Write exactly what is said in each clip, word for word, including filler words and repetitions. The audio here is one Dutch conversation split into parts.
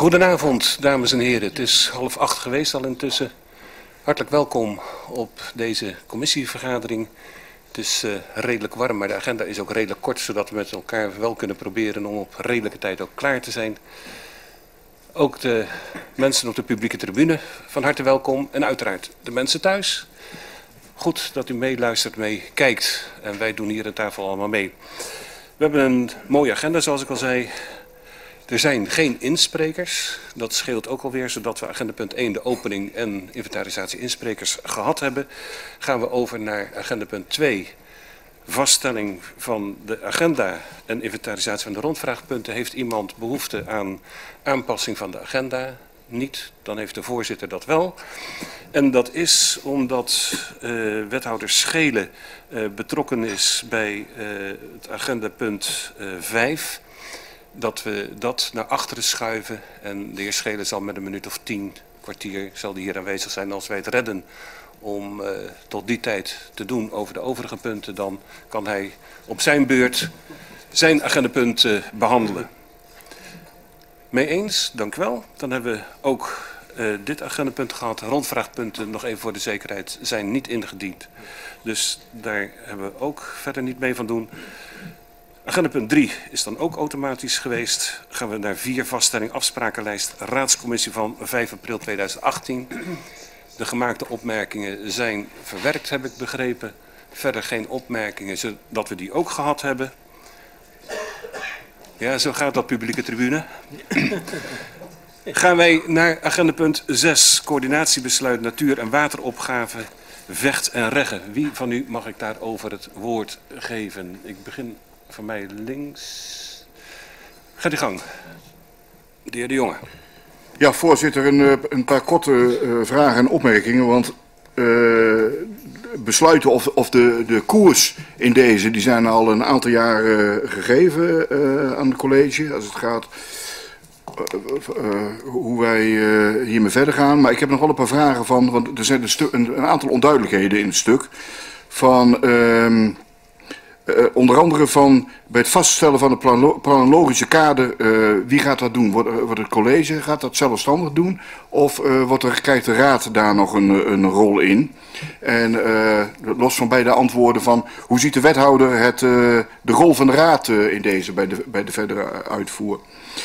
Goedenavond, dames en heren. Het is half acht geweest al intussen. Hartelijk welkom op deze commissievergadering. Het is uh, redelijk warm, maar de agenda is ook redelijk kort, zodat we met elkaar wel kunnen proberen om op redelijke tijd ook klaar te zijn. Ook de mensen op de publieke tribune van harte welkom en uiteraard de mensen thuis. Goed dat u meeluistert, meekijkt en wij doen hier aan tafel allemaal mee. We hebben een mooie agenda, zoals ik al zei. Er zijn geen insprekers. Dat scheelt ook alweer, zodat we agenda punt één, de opening en inventarisatie insprekers gehad hebben. Gaan we over naar agenda punt twee, vaststelling van de agenda en inventarisatie van de rondvraagpunten. Heeft iemand behoefte aan aanpassing van de agenda? Niet, dan heeft de voorzitter dat wel. En dat is omdat uh, wethouder Schelen uh, betrokken is bij uh, het agendapunt uh, vijf. Dat we dat naar achteren schuiven en de heer Schelen zal met een minuut of tien, kwartier, zal die hier aanwezig zijn als wij het redden om uh, tot die tijd te doen over de overige punten. Dan kan hij op zijn beurt zijn agendapunt uh, behandelen. Mee eens, dank u wel. Dan hebben we ook uh, dit agendapunt gehad. Rondvraagpunten, nog even voor de zekerheid, zijn niet ingediend. Dus daar hebben we ook verder niet mee van doen. Agenda punt drie is dan ook automatisch geweest. Gaan we naar vier, vaststelling afsprakenlijst raadscommissie van vijf april tweeduizend achttien. De gemaakte opmerkingen zijn verwerkt, heb ik begrepen. Verder geen opmerkingen, zodat we die ook gehad hebben. Ja, zo gaat dat, publieke tribune. Gaan wij naar agenda punt zes, coördinatiebesluit natuur- en wateropgave Vecht en Regge. Wie van u mag ik daarover het woord geven? Ik begin van mij links. Gaat uw gang. De heer De Jonge. Ja, voorzitter, een, een paar korte uh, vragen en opmerkingen. Want uh, besluiten of, of de, de koers in deze, die zijn al een aantal jaar uh, gegeven uh, aan het college. Als het gaat uh, uh, hoe wij uh, hiermee verder gaan. Maar ik heb nog wel een paar vragen van, want er zijn een, stu- een, een aantal onduidelijkheden in het stuk. Van Uh, Uh, onder andere van bij het vaststellen van het plano planologische kader, uh, wie gaat dat doen? Wordt, uh, wordt het college, gaat dat zelfstandig doen? Of uh, wordt er, krijgt de raad daar nog een, een rol in? En uh, los van beide antwoorden van, hoe ziet de wethouder het, uh, de rol van de raad uh, in deze, bij de, bij de verdere uitvoer?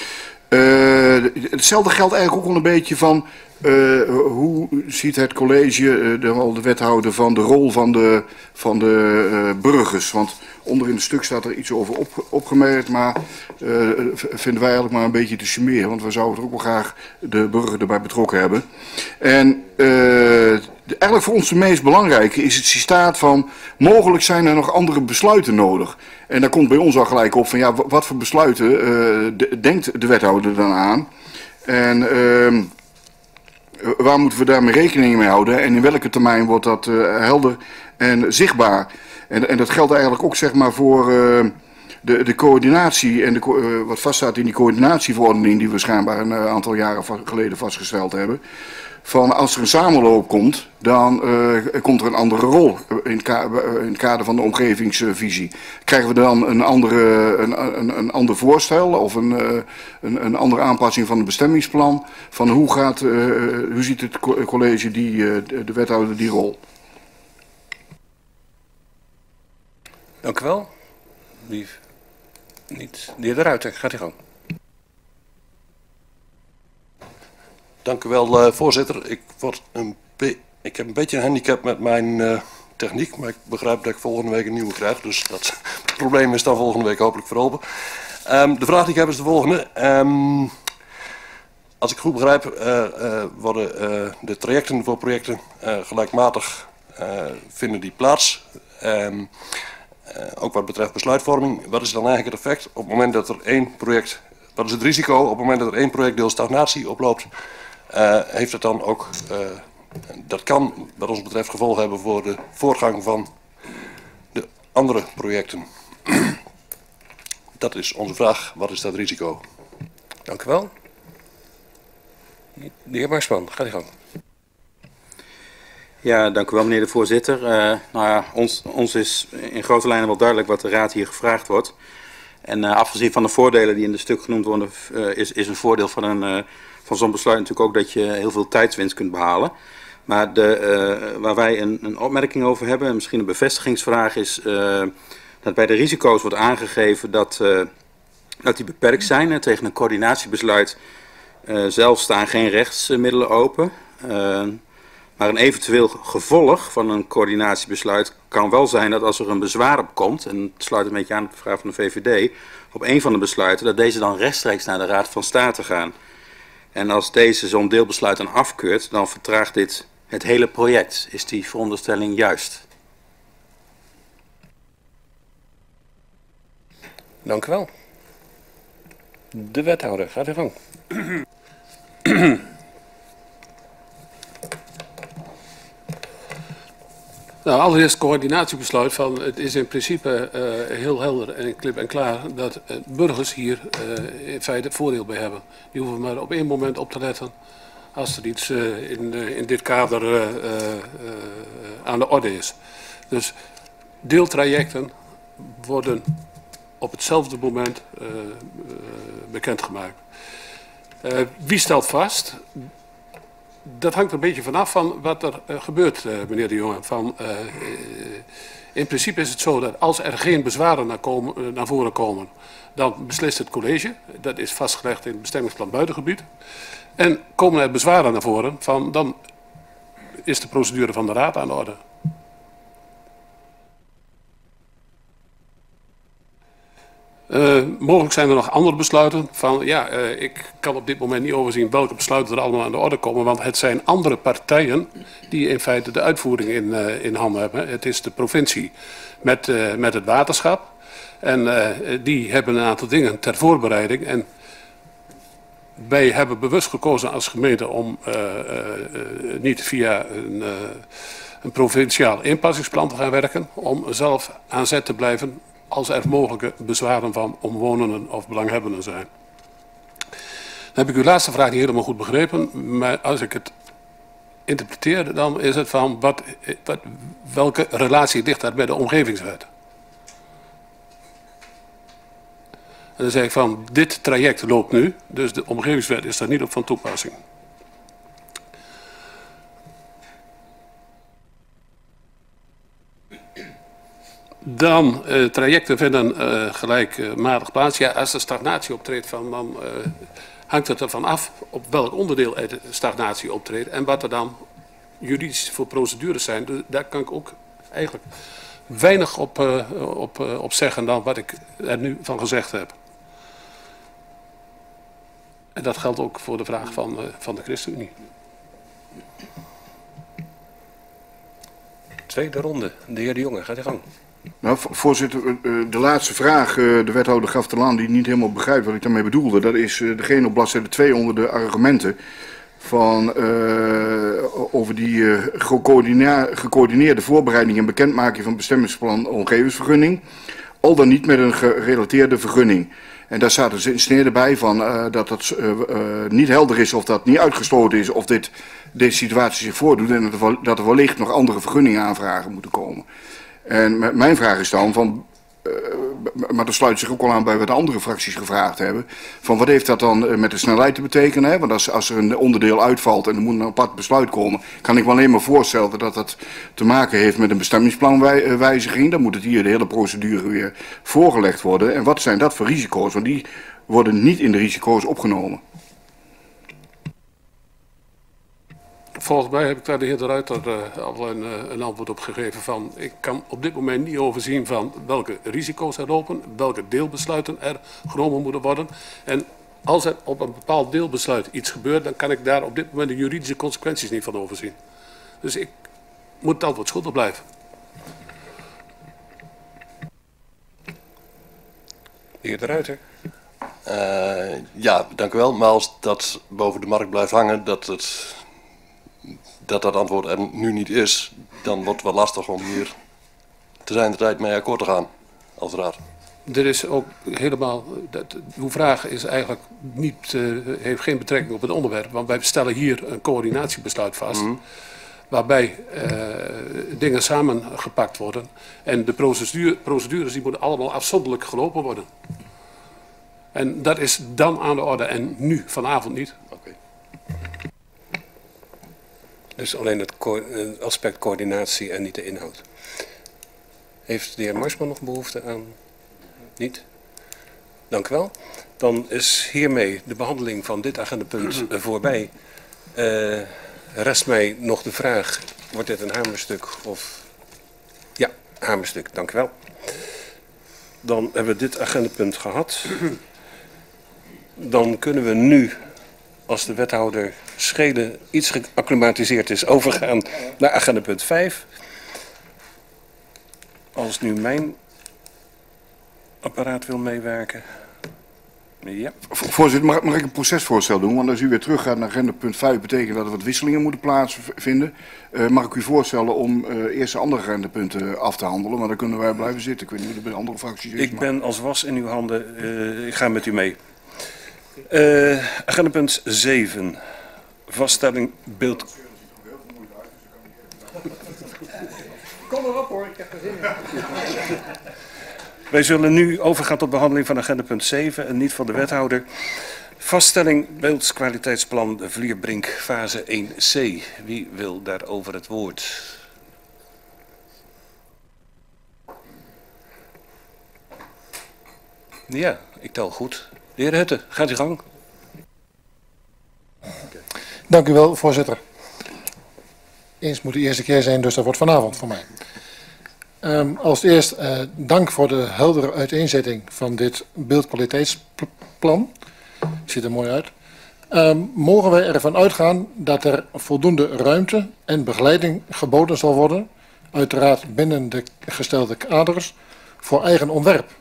Uh, hetzelfde geldt eigenlijk ook wel een beetje van, uh, hoe ziet het college, uh, de, de wethouder, van de rol van de, van de uh, burgers? Want onder in het stuk staat er iets over op, opgemerkt, maar uh, vinden wij eigenlijk maar een beetje te summeren, want we zouden er ook wel graag de burger erbij betrokken hebben. En uh, de, eigenlijk voor ons de meest belangrijke is het citaat van, mogelijk zijn er nog andere besluiten nodig. En daar komt bij ons al gelijk op van, ja, wat voor besluiten uh, de, denkt de wethouder dan aan? En uh, waar moeten we daarmee rekening mee houden? En in welke termijn wordt dat uh, helder en zichtbaar? En, en dat geldt eigenlijk ook, zeg maar, voor uh, de, de coördinatie en de, uh, wat vaststaat in die coördinatieverordening die we schijnbaar een uh, aantal jaren va geleden vastgesteld hebben. Van als er een samenloop komt, dan uh, komt er een andere rol in het, ka in het kader van de omgevingsvisie. Krijgen we dan een, andere, een, een, een ander voorstel of een, uh, een, een andere aanpassing van het bestemmingsplan? Van hoe, gaat, uh, hoe ziet het college, die, uh, de wethouder, die rol? Dank u wel. Wie niet? De heer De Ruiter, gaat u gang. Dank u wel, uh, voorzitter. Ik, word een ik heb een beetje een handicap met mijn uh, techniek, maar ik begrijp dat ik volgende week een nieuwe krijg. Dus dat het probleem is dan volgende week hopelijk verholpen. Um, de vraag die ik heb is de volgende. Um, als ik goed begrijp, uh, uh, worden uh, de trajecten voor projecten uh, gelijkmatig uh, vinden die plaats. Um, Uh, ook wat betreft besluitvorming, wat is dan eigenlijk het effect op het moment dat er één project, wat is het risico op het moment dat er één projectdeel stagnatie oploopt, uh, heeft het dan ook, uh, dat kan wat ons betreft gevolgen hebben voor de voortgang van de andere projecten. Dat is onze vraag, wat is dat risico? Dank u wel. De heer Marsman, gaat u gang. Ja, dank u wel, meneer de voorzitter. Uh, nou ja, ons, ons is in grote lijnen wel duidelijk wat de raad hier gevraagd wordt. En uh, afgezien van de voordelen die in het stuk genoemd worden, uh, is, is een voordeel van, een, uh, van zo'n besluit natuurlijk ook dat je heel veel tijdswinst kunt behalen. Maar de, uh, waar wij een, een opmerking over hebben, en misschien een bevestigingsvraag, is uh, dat bij de risico's wordt aangegeven dat, uh, dat die beperkt zijn. Hè. Tegen een coördinatiebesluit uh, zelf staan geen rechtsmiddelen open. Uh, maar een eventueel gevolg van een coördinatiebesluit kan wel zijn dat als er een bezwaar op komt, en het sluit een beetje aan op de vraag van de V V D, op een van de besluiten, dat deze dan rechtstreeks naar de Raad van State gaan. En als deze zo'n deelbesluit dan afkeurt, dan vertraagt dit het hele project. Is die veronderstelling juist? Dank u wel. De wethouder, gaat uw gang. Nou, allereerst coördinatiebesluit van het is in principe uh, heel helder en klip en klaar dat uh, burgers hier uh, in feite voordeel bij hebben. Die hoeven maar op één moment op te letten als er iets uh, in, uh, in dit kader uh, uh, uh, aan de orde is. Dus deeltrajecten worden op hetzelfde moment uh, uh, bekendgemaakt. Uh, wie stelt vast? Dat hangt er een beetje vanaf van wat er uh, gebeurt, uh, meneer de Jonge. Van, uh, uh, in principe is het zo dat als er geen bezwaren naar, komen, uh, naar voren komen, dan beslist het college. Dat is vastgelegd in het bestemmingsplan buitengebied. En komen er bezwaren naar voren, van, dan is de procedure van de raad aan de orde. Uh, mogelijk zijn er nog andere besluiten van, ja, uh, ik kan op dit moment niet overzien welke besluiten er allemaal aan de orde komen, want het zijn andere partijen die in feite de uitvoering in, uh, in handen hebben. Het is de provincie met, uh, met het waterschap en uh, die hebben een aantal dingen ter voorbereiding en wij hebben bewust gekozen als gemeente om uh, uh, uh, niet via een, uh, een provinciaal inpassingsplan te gaan werken, om zelf aan zet te blijven als er mogelijke bezwaren van omwonenden of belanghebbenden zijn. Dan heb ik uw laatste vraag niet helemaal goed begrepen, maar als ik het interpreteer, dan is het van wat, wat, welke relatie ligt daar bij de omgevingswet? En dan zeg ik van, dit traject loopt nu, dus de omgevingswet is daar niet op van toepassing. Dan, uh, trajecten vinden uh, gelijkmatig plaats. Ja, als er stagnatie optreedt, van, dan uh, hangt het ervan af op welk onderdeel er de stagnatie optreedt en wat er dan juridisch voor procedures zijn. Dus daar kan ik ook eigenlijk weinig op, uh, op, uh, op zeggen dan wat ik er nu van gezegd heb. En dat geldt ook voor de vraag van, uh, van de ChristenUnie. Tweede ronde, de heer De Jonge, gaat uw gang. Nou, voorzitter, de laatste vraag, de wethouder gaf te aan die niet helemaal begrijpt wat ik daarmee bedoelde. Dat is degene op bladzijde twee onder de argumenten van, uh, over die uh, gecoördineerde voorbereiding en bekendmaking van bestemmingsplan omgevingsvergunning, al dan niet met een gerelateerde vergunning. En daar staat een sneer erbij van uh, dat het uh, uh, niet helder is of dat niet uitgesloten is of dit, deze situatie zich voordoet en dat er, dat er wellicht nog andere vergunningaanvragen moeten komen. En mijn vraag is dan, van, uh, maar dat sluit zich ook al aan bij wat de andere fracties gevraagd hebben, van wat heeft dat dan met de snelheid te betekenen? Hè? Want als, als er een onderdeel uitvalt en er moet een apart besluit komen, kan ik me alleen maar voorstellen dat dat te maken heeft met een bestemmingsplanwijziging. Dan moet het hier de hele procedure weer voorgelegd worden. En wat zijn dat voor risico's? Want die worden niet in de risico's opgenomen. Volgens mij heb ik daar de heer De Ruiter uh, al een, uh, een antwoord op gegeven van, ik kan op dit moment niet overzien van welke risico's er lopen, welke deelbesluiten er genomen moeten worden. En als er op een bepaald deelbesluit iets gebeurt, dan kan ik daar op dit moment de juridische consequenties niet van overzien. Dus ik moet het antwoord schuldig blijven. De heer De Ruiter. Uh, ja, dank u wel. Maar als dat boven de markt blijft hangen, dat het... dat dat antwoord er nu niet is, dan wordt het wel lastig om hier te zijn de tijd mee akkoord te gaan als raad. Er is ook helemaal, dat, uw vraag is eigenlijk niet, uh, heeft geen betrekking op het onderwerp, want wij stellen hier een coördinatiebesluit vast, mm-hmm. waarbij uh, dingen samengepakt worden en de procedure, procedures die moeten allemaal afzonderlijk gelopen worden. En dat is dan aan de orde en nu, vanavond niet. Oké. Dus alleen het, het aspect coördinatie en niet de inhoud. Heeft de heer Marsman nog behoefte aan? Niet? Dank u wel. Dan is hiermee de behandeling van dit agendapunt uh, voorbij. Uh, rest mij nog de vraag, wordt dit een hamerstuk of... Ja, hamerstuk, dank u wel. Dan hebben we dit agendapunt gehad. Dan kunnen we nu, als de wethouder Schede iets geacclimatiseerd is, overgaan naar agendapunt vijf. Als nu mijn apparaat wil meewerken. Ja. Voorzitter, mag, mag ik een procesvoorstel doen? Want als u weer teruggaat naar agenda punt vijf, betekent dat er wat wisselingen moeten plaatsvinden. Uh, mag ik u voorstellen om uh, eerst de andere agendapunten af te handelen? Maar dan kunnen wij blijven zitten. Ik weet niet hoe het bij de andere fracties is. Ik ben als was in uw handen. Uh, ik ga met u mee. Uh, agendapunt zeven. Vaststelling beeld... Kom erop hoor, ik heb er zin in. Wij zullen nu overgaan tot behandeling van agendapunt zeven en niet van de wethouder. Vaststelling beeldskwaliteitsplan de Vlierbrink fase één C. Wie wil daarover het woord? Ja, ik tel goed. De heer Hutte, gaat uw gang. Dank u wel, voorzitter. Eens moet de eerste keer zijn, dus dat wordt vanavond voor mij. Um, als eerst uh, dank voor de heldere uiteenzetting van dit beeldkwaliteitsplan. Ziet er mooi uit. Um, mogen wij ervan uitgaan dat er voldoende ruimte en begeleiding geboden zal worden, uiteraard binnen de gestelde kaders, voor eigen ontwerp?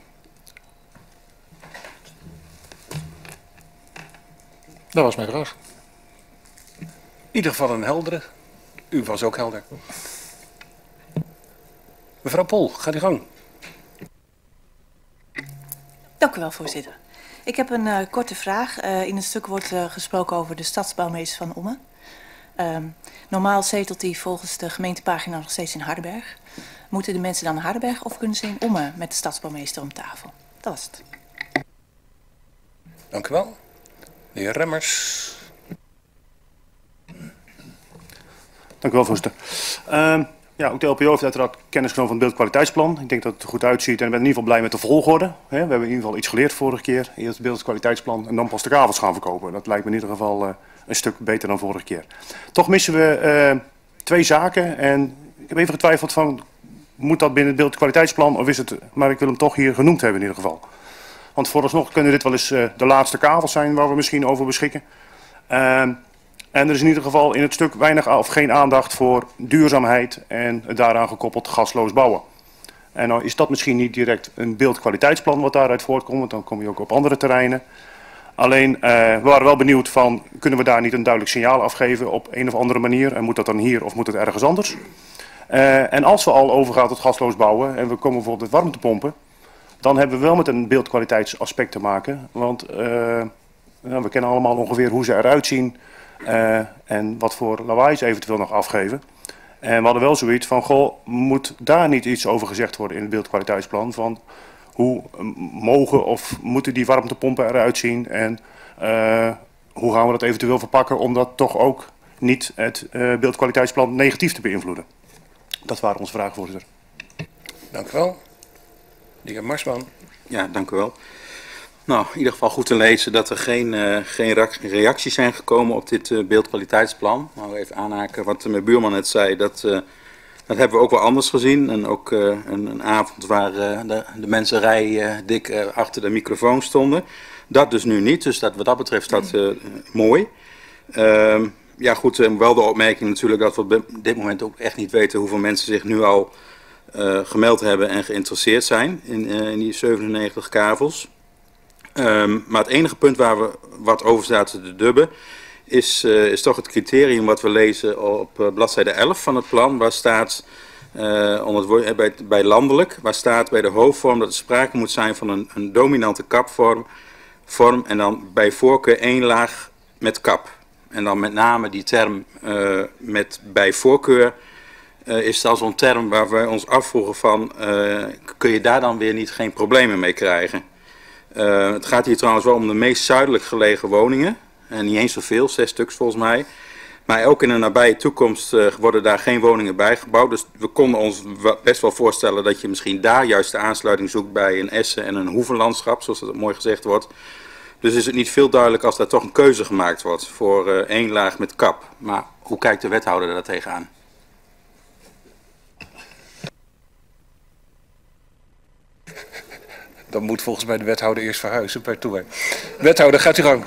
Dat was mijn vraag. In ieder geval een heldere. U was ook helder. Mevrouw Pol, gaat uw gang. Dank u wel, voorzitter. Ik heb een uh, korte vraag. Uh, in het stuk wordt uh, gesproken over de stadsbouwmeester van Ommen. Um, normaal zetelt hij volgens de gemeentepagina nog steeds in Hardenberg. Moeten de mensen dan naar Hardenberg of kunnen ze in Ommen met de stadsbouwmeester om tafel? Dat was het. Dank u wel. De heer Remmers. Dank u wel, voorzitter. Uh, ja, ook de L P O heeft uiteraard kennis genomen van het beeldkwaliteitsplan. Ik denk dat het er goed uitziet en ik ben in ieder geval blij met de volgorde. Hè. We hebben in ieder geval iets geleerd vorige keer. Eerst het beeldkwaliteitsplan en dan pas de kavels gaan verkopen. Dat lijkt me in ieder geval uh, een stuk beter dan vorige keer. Toch missen we uh, twee zaken en ik heb even getwijfeld van, moet dat binnen het beeldkwaliteitsplan of is het, maar ik wil hem toch hier genoemd hebben in ieder geval. Want vooralsnog kunnen dit wel eens uh, de laatste kavels zijn waar we misschien over beschikken. Uh, En er is in ieder geval in het stuk weinig of geen aandacht voor duurzaamheid en het daaraan gekoppeld gasloos bouwen. En nou is dat misschien niet direct een beeldkwaliteitsplan wat daaruit voortkomt, want dan kom je ook op andere terreinen. Alleen, uh, we waren wel benieuwd van, kunnen we daar niet een duidelijk signaal afgeven op een of andere manier? En moet dat dan hier of moet het ergens anders? Uh, en als we al overgaan tot gasloos bouwen en we komen bijvoorbeeld met warmtepompen, dan hebben we wel met een beeldkwaliteitsaspect te maken. Want uh, nou, we kennen allemaal ongeveer hoe ze eruit zien. Uh, en wat voor lawaai ze eventueel nog afgeven. En we hadden wel zoiets van, goh, moet daar niet iets over gezegd worden in het beeldkwaliteitsplan? Van hoe mogen of moeten die warmtepompen eruit zien? En uh, hoe gaan we dat eventueel verpakken om dat toch ook niet het uh, beeldkwaliteitsplan negatief te beïnvloeden? Dat waren onze vragen, voorzitter. Dank u wel. De heer Marsman. Ja, dank u wel. Nou, in ieder geval goed te lezen dat er geen, uh, geen reacties zijn gekomen op dit uh, beeldkwaliteitsplan. Nou, even aanhaken wat mijn buurman net zei, dat, uh, dat hebben we ook wel anders gezien. En ook uh, een, een avond waar uh, de, de mensen rij uh, dik uh, achter de microfoon stonden. Dat dus nu niet, dus dat, wat dat betreft dat uh, mooi. Uh, ja goed, uh, wel de opmerking natuurlijk dat we op dit moment ook echt niet weten hoeveel mensen zich nu al uh, gemeld hebben en geïnteresseerd zijn in, uh, in die zevenennegentig kavels. Um, maar het enige punt waar we wat over zaten te dubben is, uh, is toch het criterium wat we lezen op uh, bladzijde elf van het plan. Waar staat uh, onder het woord, bij, bij landelijk, waar staat bij de hoofdvorm dat er sprake moet zijn van een, een dominante kapvorm vorm, en dan bij voorkeur één laag met kap. En dan met name die term uh, met bij voorkeur uh, is dan zo'n term waar we ons afvroegen van uh, kun je daar dan weer niet geen problemen mee krijgen. Uh, het gaat hier trouwens wel om de meest zuidelijk gelegen woningen. En niet eens zoveel, zes stuks volgens mij. Maar ook in de nabije toekomst uh, worden daar geen woningen bijgebouwd. Dus we konden ons best wel voorstellen dat je misschien daar juist de aansluiting zoekt bij een essen- en een hoevenlandschap, zoals dat mooi gezegd wordt. Dus is het niet veel duidelijk als daar toch een keuze gemaakt wordt voor uh, één laag met kap. Maar hoe kijkt de wethouder daar tegenaan? Dan moet volgens mij de wethouder eerst verhuizen per toer. Wethouder, gaat u gang.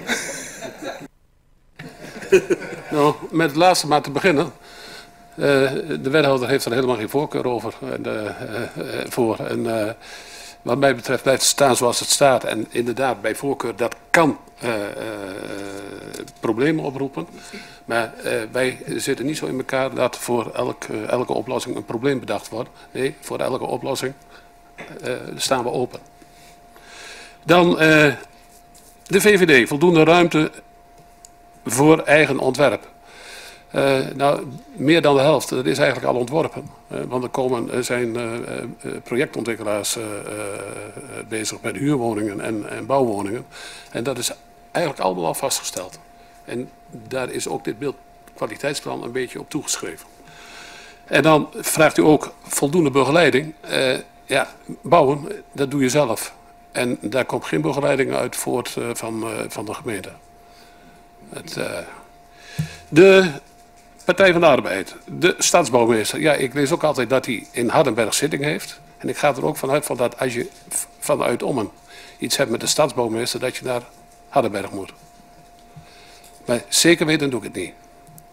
Nou, met het laatste maar te beginnen. Uh, de wethouder heeft er helemaal geen voorkeur over, uh, uh, uh, voor. En uh, wat mij betreft blijft het staan zoals het staat. En inderdaad, bij voorkeur, dat kan uh, uh, problemen oproepen. Maar uh, wij zitten niet zo in elkaar dat voor elk, uh, elke oplossing een probleem bedacht wordt. Nee, voor elke oplossing uh, staan we open. Dan uh, de V V D, voldoende ruimte voor eigen ontwerp. Uh, nou, meer dan de helft, dat is eigenlijk al ontworpen. Uh, want er komen, er zijn uh, uh, projectontwikkelaars uh, uh, bezig met huurwoningen en, en bouwwoningen. En dat is eigenlijk allemaal al vastgesteld. En daar is ook dit beeldkwaliteitsplan een beetje op toegeschreven. En dan vraagt u ook voldoende begeleiding. Uh, ja, bouwen, dat doe je zelf. En daar komt geen begeleiding uit voort uh, van, uh, van de gemeente. Het, uh, de Partij van de Arbeid, de stadsbouwmeester. Ja, ik lees ook altijd dat hij in Hardenberg zitting heeft. En ik ga er ook vanuit van dat als je vanuit Ommen iets hebt met de stadsbouwmeester, dat je naar Hardenberg moet. Maar zeker weten doe ik het niet.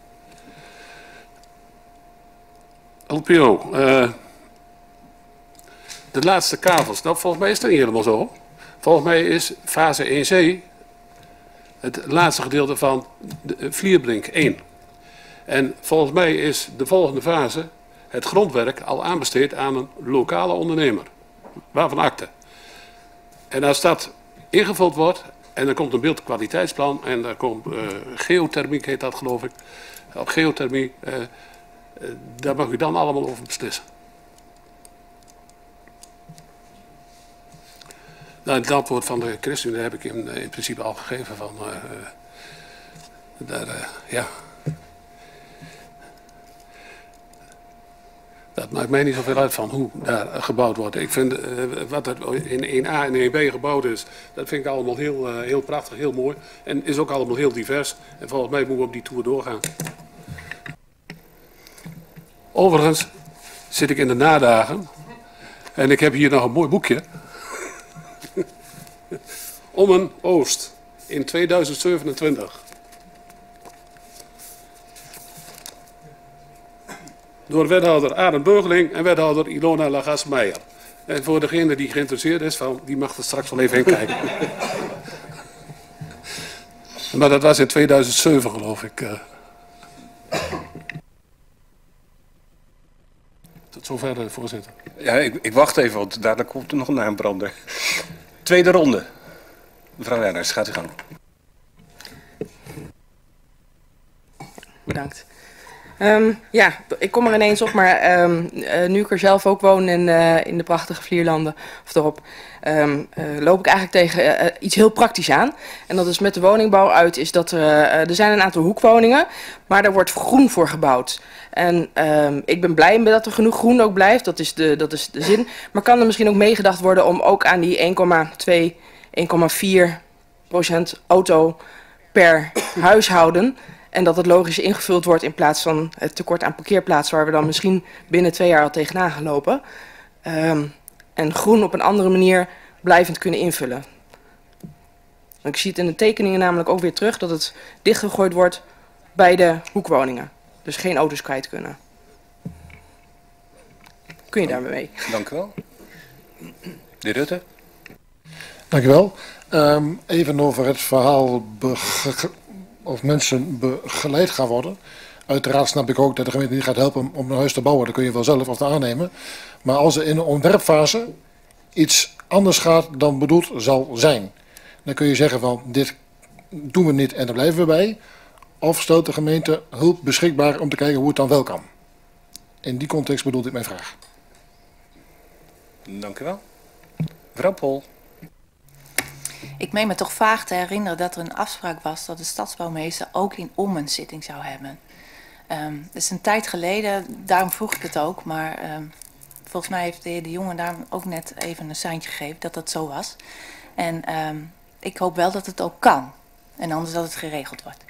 L P O. Uh, de laatste kavels. Nou, volgens mij is dat niet helemaal zo. Volgens mij is fase één C het laatste gedeelte van de Vlierbrink één. En volgens mij is de volgende fase het grondwerk al aanbesteed aan een lokale ondernemer. Waarvan akte. En als dat ingevuld wordt en er komt een beeldkwaliteitsplan en er komt uh, geothermiek, heet dat geloof ik. Op geothermie, uh, uh, daar mag u dan allemaal over beslissen. Nou, het antwoord van de ChristenUnie heb ik in, in principe al gegeven van, uh, uh, daar, uh, ja. Dat maakt mij niet zoveel uit van hoe daar gebouwd wordt. Ik vind uh, wat er in één A en één B gebouwd is, dat vind ik allemaal heel, uh, heel prachtig, heel mooi. En is ook allemaal heel divers. En volgens mij moeten we op die tour doorgaan. Overigens zit ik in de nadagen. En ik heb hier nog een mooi boekje. Ommen Oost in tweeduizend zevenentwintig. Door wethouder Arend Burgeling en wethouder Ilona Lagas-Meijer. En voor degene die geïnteresseerd is, van, die mag er straks wel even in kijken. Maar dat was in tweeduizend zeven geloof ik. Uh. Tot zover, voorzitter. Ja, ik, ik wacht even, want daarna komt er nog een naambrander. Tweede ronde. Mevrouw Werners, gaat u gang. Bedankt. Um, ja, ik kom er ineens op, maar um, uh, nu ik er zelf ook woon in, uh, in de prachtige Vlierlanden, of erop, um, uh, loop ik eigenlijk tegen uh, iets heel praktisch aan. En dat is met de woningbouw uit, is dat er, uh, er zijn een aantal hoekwoningen, maar daar wordt groen voor gebouwd. En um, ik ben blij dat er genoeg groen ook blijft, dat is de, dat is de zin. Maar kan er misschien ook meegedacht worden om ook aan die één komma twee, één komma vier procent auto per huishouden... En dat het logisch ingevuld wordt in plaats van het tekort aan parkeerplaatsen... waar we dan misschien binnen twee jaar al tegenaan gaan lopen. Um, en groen op een andere manier blijvend kunnen invullen. Ik zie het in de tekeningen namelijk ook weer terug... dat het dichtgegooid wordt bij de hoekwoningen. Dus geen auto's kwijt kunnen. Kun je daarmee mee? Dank u wel. De Rutte. Dank u wel. Um, even over het verhaal... of mensen begeleid gaan worden. Uiteraard snap ik ook dat de gemeente niet gaat helpen om een huis te bouwen. Dat kun je wel zelf of te aannemen. Maar als er in de ontwerpfase iets anders gaat dan bedoeld zal zijn. Dan kun je zeggen van dit doen we niet en daar blijven we bij. Of stelt de gemeente hulp beschikbaar om te kijken hoe het dan wel kan. In die context bedoelde ik mijn vraag. Dank u wel. Mevrouw Pol. Ik meen me toch vaag te herinneren dat er een afspraak was dat de stadsbouwmeester ook in Ommen zitting zou hebben. Um, dat is een tijd geleden, daarom vroeg ik het ook, maar um, volgens mij heeft de heer De Jonge daar ook net even een seintje gegeven dat dat zo was. En um, ik hoop wel dat het ook kan en anders dat het geregeld wordt.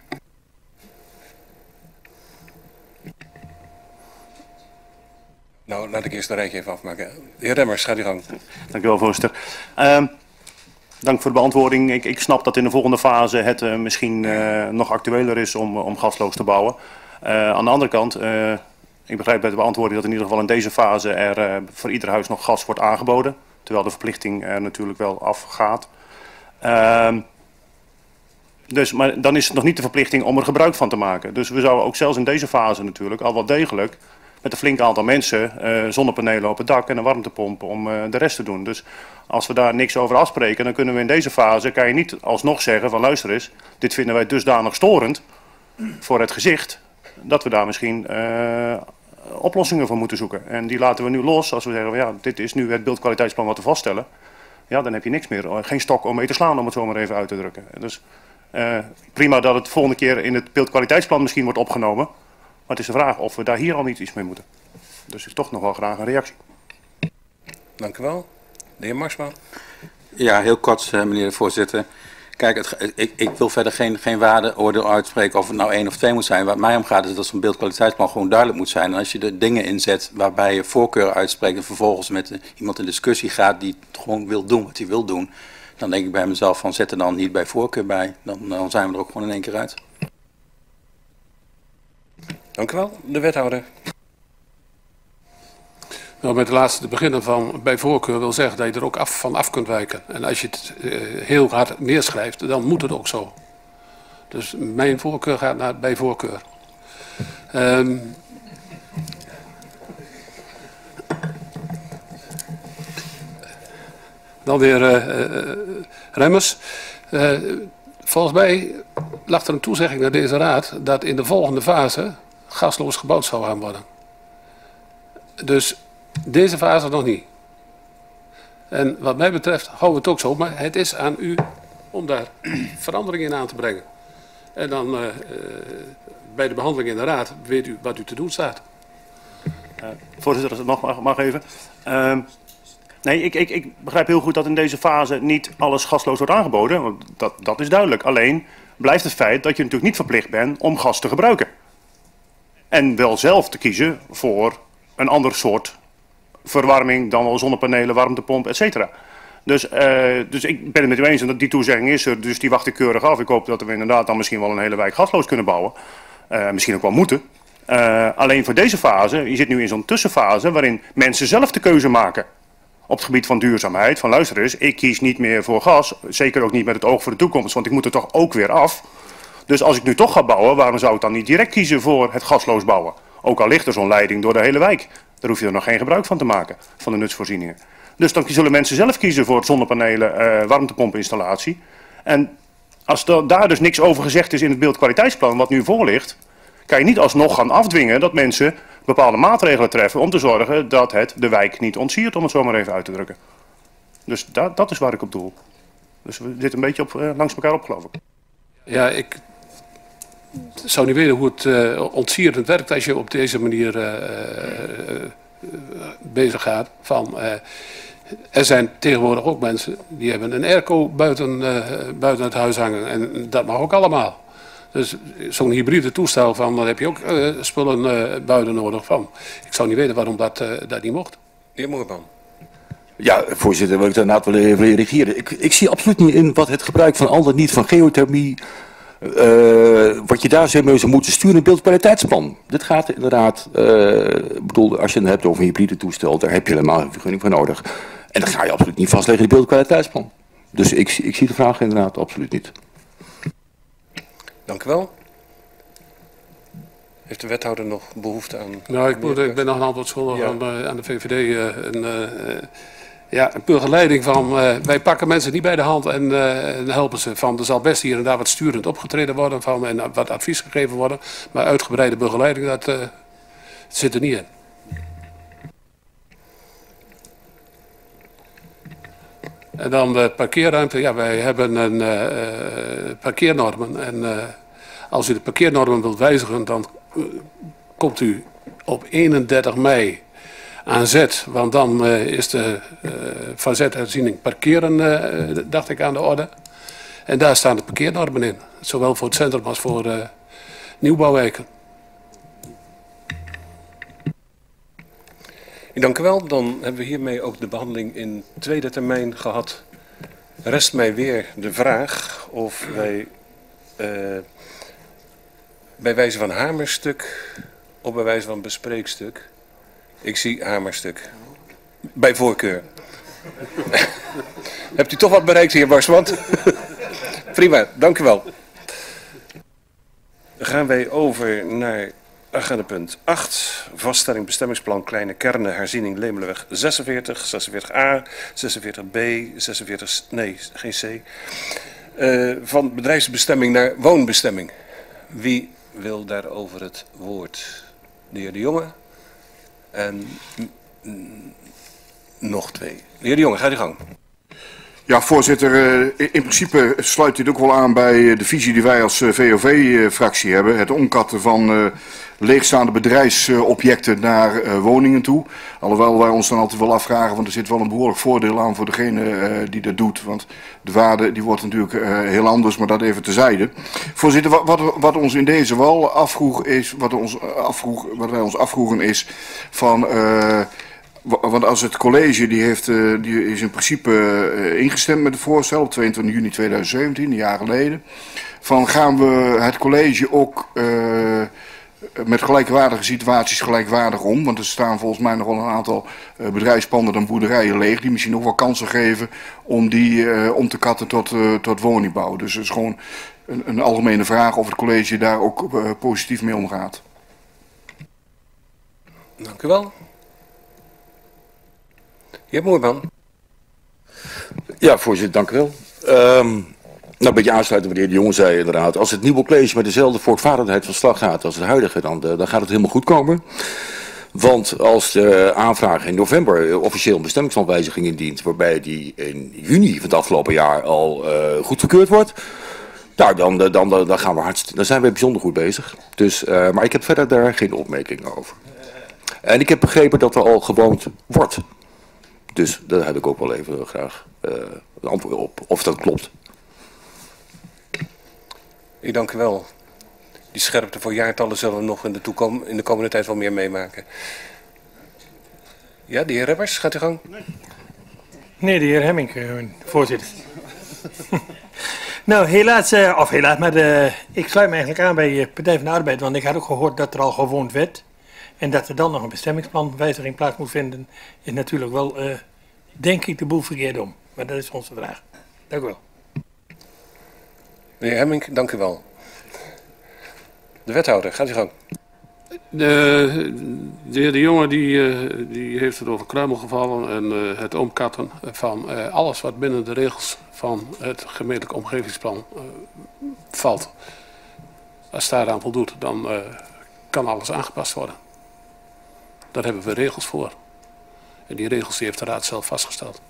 Nou, laat ik eerst de rijtje even afmaken. De heer Remmers, gaat u gang. Dank u wel, voorzitter. Uh, dank voor de beantwoording. Ik, ik snap dat in de volgende fase het uh, misschien uh, nog actueler is om, om gasloos te bouwen. Uh, aan de andere kant, uh, ik begrijp bij de beantwoording dat in ieder geval in deze fase er uh, voor ieder huis nog gas wordt aangeboden. Terwijl de verplichting er natuurlijk wel afgaat. Uh, dus, maar dan is het nog niet de verplichting om er gebruik van te maken. Dus we zouden ook zelfs in deze fase natuurlijk al wel degelijk met een flink aantal mensen uh, zonnepanelen op het dak en een warmtepomp om uh, de rest te doen. Dus als we daar niks over afspreken, dan kunnen we in deze fase, kan je niet alsnog zeggen van luister eens, dit vinden wij dusdanig storend voor het gezicht, dat we daar misschien uh, oplossingen voor moeten zoeken. En die laten we nu los als we zeggen, ja, dit is nu het beeldkwaliteitsplan wat we vaststellen. Ja, dan heb je niks meer, geen stok om mee te slaan, om het zo maar even uit te drukken. Dus uh, prima dat het volgende keer in het beeldkwaliteitsplan misschien wordt opgenomen. Maar het is de vraag of we daar hier al niet iets mee moeten. Dus ik toch nog wel graag een reactie. Dank u wel. De heer Marsman. Ja, heel kort, meneer de voorzitter. Kijk, het, ik, ik wil verder geen, geen waardeoordeel uitspreken of het nou één of twee moet zijn. Wat mij omgaat is dat zo'n beeldkwaliteitsplan gewoon duidelijk moet zijn. En als je er dingen inzet waarbij je voorkeuren uitspreekt en vervolgens met de, iemand in discussie gaat die gewoon wil doen wat hij wil doen, dan denk ik bij mezelf van zet er dan niet bij voorkeur bij. Dan, dan zijn we er ook gewoon in één keer uit. Dank u wel. De wethouder. Nou, met de laatste te beginnen van bij voorkeur wil zeggen dat je er ook af, van af kunt wijken. En als je het uh, heel hard neerschrijft, dan moet het ook zo. Dus mijn voorkeur gaat naar bij voorkeur. Um, dan weer uh, uh, Remmers. Uh, volgens mij lag er een toezegging naar deze raad dat in de volgende fase gasloos gebouwd zou gaan worden. Dus deze fase nog niet. En wat mij betreft houden we het ook zo, maar het is aan u om daar verandering in aan te brengen. En dan uh, uh, bij de behandeling in de raad weet u wat u te doen staat. Uh, voorzitter, als het nog mag, mag even. Uh, nee, ik, ik, ik begrijp heel goed dat in deze fase niet alles gasloos wordt aangeboden. Want dat, dat is duidelijk. Alleen blijft het feit dat je natuurlijk niet verplicht bent om gas te gebruiken. En wel zelf te kiezen voor een ander soort verwarming, dan wel zonnepanelen, warmtepomp, et cetera. Dus, uh, dus ik ben het met u eens dat die toezegging is er, dus die wacht ik keurig af. Ik hoop dat we inderdaad dan misschien wel een hele wijk gasloos kunnen bouwen. Uh, misschien ook wel moeten. Uh, alleen voor deze fase, je zit nu in zo'n tussenfase waarin mensen zelf de keuze maken. Op het gebied van duurzaamheid, van luister eens, ik kies niet meer voor gas, zeker ook niet met het oog voor de toekomst, want ik moet er toch ook weer af. Dus als ik nu toch ga bouwen, waarom zou ik dan niet direct kiezen voor het gasloos bouwen? Ook al ligt er zo'n leiding door de hele wijk. Daar hoef je er nog geen gebruik van te maken, van de nutsvoorzieningen. Dus dan zullen mensen zelf kiezen voor zonnepanelen, uh, warmtepompeninstallatie. En als er daar dus niks over gezegd is in het beeldkwaliteitsplan wat nu voor ligt, kan je niet alsnog gaan afdwingen dat mensen bepaalde maatregelen treffen om te zorgen dat het de wijk niet ontsiert, om het zo maar even uit te drukken. Dus dat, dat is waar ik op doel. Dus we zitten een beetje op, uh, langs elkaar op, geloof ik. Ja, ik zou niet weten hoe het uh, ontsierend werkt als je op deze manier uh, uh, uh, bezig gaat. Van, uh, er zijn tegenwoordig ook mensen die hebben een airco buiten, uh, buiten het huis hangen. En dat mag ook allemaal. Dus zo'n hybride toestel, van, dan heb je ook uh, spullen uh, buiten nodig van. Ik zou niet weten waarom dat, uh, dat niet mocht. De heer Moerman. Ja, voorzitter, wil ik daar inderdaad wel even reageren. Ik, ik zie absoluut niet in wat het gebruik van al dan niet van geothermie, uh, wat je daar zou moeten sturen in beeldkwaliteitsplan. Dit gaat inderdaad, uh, ik bedoel, als je het hebt over een hybride toestel, daar heb je helemaal een vergunning voor nodig. En dat ga je absoluut niet vastleggen in het beeldkwaliteitsplan. Dus ik, ik zie de vraag inderdaad absoluut niet. Dank u wel. Heeft de wethouder nog behoefte aan... Nou, ik, moet, ik ben nog een antwoord schuldig ja. aan, uh, aan de V V D. Uh, een, uh, ja, een begeleiding van... Uh, wij pakken mensen niet bij de hand en, uh, en helpen ze. Van, er zal best hier en daar wat sturend opgetreden worden van, en uh, wat advies gegeven worden. Maar uitgebreide begeleiding, dat uh, zit er niet in. En dan de parkeerruimte. Ja, wij hebben een uh, parkeernormen. En uh, als u de parkeernormen wilt wijzigen, dan uh, komt u op eenendertig mei aan zet. Want dan uh, is de uh, van zetherziening parkeren, uh, dacht ik, aan de orde. En daar staan de parkeernormen in. Zowel voor het centrum als voor uh, nieuwbouwwijken. Dank u wel. Dan hebben we hiermee ook de behandeling in tweede termijn gehad. Rest mij weer de vraag of wij uh, bij wijze van hamerstuk of bij wijze van bespreekstuk. Ik zie hamerstuk. Bij voorkeur. Hebt u toch wat bereikt, heer Borsman? Prima, dank u wel. Dan gaan wij over naar agendapunt acht. Vaststelling bestemmingsplan Kleine Kernen, herziening Lemelenweg zesenveertig, zesenveertig A, zesenveertig B, zesenveertig, nee, geen C. Uh, van bedrijfsbestemming naar woonbestemming. Wie wil daarover het woord? De heer De Jonge. En mm, nog twee. De heer De Jonge, gaat u gang. Ja, voorzitter, in principe sluit dit ook wel aan bij de visie die wij als V O V-fractie hebben. Het omkatten van leegstaande bedrijfsobjecten naar woningen toe. Alhoewel wij ons dan altijd wel afvragen, want er zit wel een behoorlijk voordeel aan voor degene die dat doet. Want de waarde die wordt natuurlijk heel anders, maar dat even terzijde. Voorzitter, wat, wat, wat ons in deze wel afvroeg is, wat, ons afvroeg, wat wij ons afvroegen is van... Uh, Want als het college, die, heeft, die is in principe ingestemd met het voorstel op tweeëntwintig juni tweeduizend zeventien, een jaar geleden. Van gaan we het college ook uh, met gelijkwaardige situaties gelijkwaardig om. Want er staan volgens mij nog wel een aantal uh, bedrijfspanden en boerderijen leeg die misschien nog wel kansen geven om die uh, om te katten tot, uh, tot woningbouw. Dus het is gewoon een, een algemene vraag of het college daar ook uh, positief mee omgaat. Dank u wel. Heer Moerman. Ja, voorzitter, dank u wel. Um, nou, een beetje aansluiten wat de heer De Jonge zei inderdaad. Als het nieuwe college met dezelfde voortvarendheid van slag gaat als het huidige, dan, dan gaat het helemaal goed komen. Want als de aanvraag in november officieel een bestemmingsplanwijziging indient, waarbij die in juni van het afgelopen jaar al uh, goedgekeurd wordt, nou, dan, dan, dan, dan, gaan we hardst, dan zijn we bijzonder goed bezig. Dus, uh, maar ik heb verder daar geen opmerkingen over. En ik heb begrepen dat er al gewoond wordt. Dus daar heb ik ook wel even graag uh, een antwoord op, of dat klopt. Ik dank u wel. Die scherpte voor jaartallen zullen we nog in de, toekom in de komende tijd wel meer meemaken. Ja, de heer Rebbers, gaat u gang. Nee, nee de heer Hemming, uh, voorzitter. Nou, helaas, uh, of helaas, maar uh, ik sluit me eigenlijk aan bij uh, Partij van de Arbeid, want ik had ook gehoord dat er al gewoond werd. En dat er dan nog een bestemmingsplanwijziging plaats moet vinden, is natuurlijk wel, uh, denk ik, de boel verkeerd om. Maar dat is onze vraag. Dank u wel. Meneer Hemming, dank u wel. De wethouder, gaat u gang. De, de heer De Jonge die, uh, die heeft het over kruimel gevallen en uh, het omkatten van uh, alles wat binnen de regels van het gemeentelijk omgevingsplan uh, valt. Als het daaraan voldoet, dan uh, kan alles aangepast worden. Daar hebben we regels voor. En die regels die heeft de Raad zelf vastgesteld.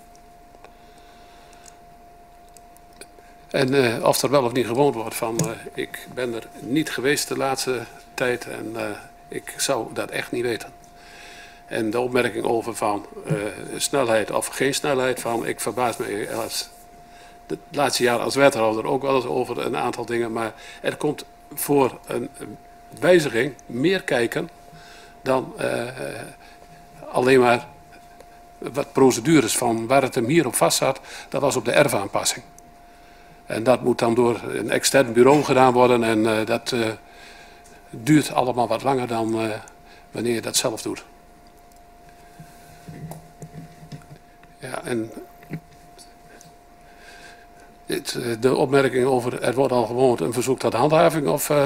En uh, of er wel of niet gewoond wordt van, uh, ik ben er niet geweest de laatste tijd en uh, ik zou dat echt niet weten. En de opmerking over van uh, snelheid of geen snelheid, van ik verbaas me als het laatste jaar als wethouder ook wel eens over een aantal dingen, maar er komt voor een wijziging meer kijken dan uh, alleen maar wat procedures van waar het hem hier op vast zat, dat was op de erfaanpassing. En dat moet dan door een extern bureau gedaan worden en uh, dat uh, duurt allemaal wat langer dan uh, wanneer je dat zelf doet. Ja, en dit, uh, de opmerking over er wordt al gewoond een verzoek tot handhaving of... Uh,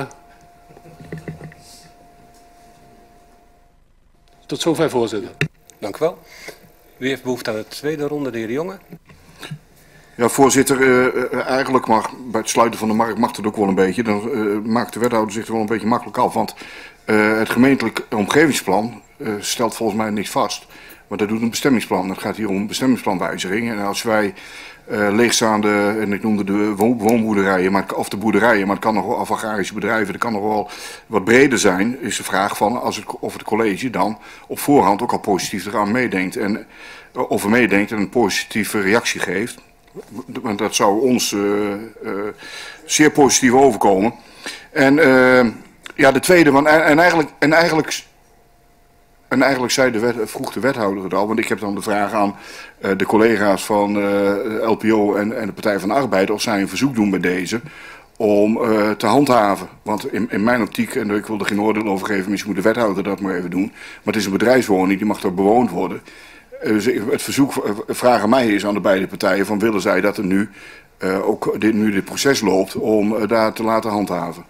tot zover, voorzitter. Dank u wel. Wie heeft behoefte aan de tweede ronde, de heer De Jonge? Ja, voorzitter, uh, eigenlijk mag bij het sluiten van de markt mag het ook wel een beetje. Dan uh, maakt de wethouder zich er wel een beetje makkelijk af. Want uh, het gemeentelijk omgevingsplan uh, stelt volgens mij niks vast. Want dat doet een bestemmingsplan. Het gaat hier om bestemmingsplanwijziging. En als wij uh, leegstaande, en ik noemde de woonboerderijen, maar, of de boerderijen, maar het kan nog wel, of agrarische bedrijven, dat kan nog wel wat breder zijn, is de vraag van als het, of het college dan op voorhand ook al positief eraan meedenkt. En of er meedenkt en een positieve reactie geeft. Want dat zou ons uh, uh, zeer positief overkomen. En uh, ja, de tweede, want, en, eigenlijk, en, eigenlijk, en eigenlijk zei de wet, vroeg de wethouder het al, want ik heb dan de vraag aan uh, de collega's van uh, L P O en, en de Partij van de Arbeid of zij een verzoek doen bij deze om uh, te handhaven. Want in, in mijn optiek, en ik wil er geen oordeel over geven, misschien moet de wethouder dat maar even doen, maar het is een bedrijfswoning, die mag toch bewoond worden. Dus het verzoek vraag aan mij is aan de beide partijen van willen zij dat er nu uh, ook dit, nu dit proces loopt om uh, daar te laten handhaven.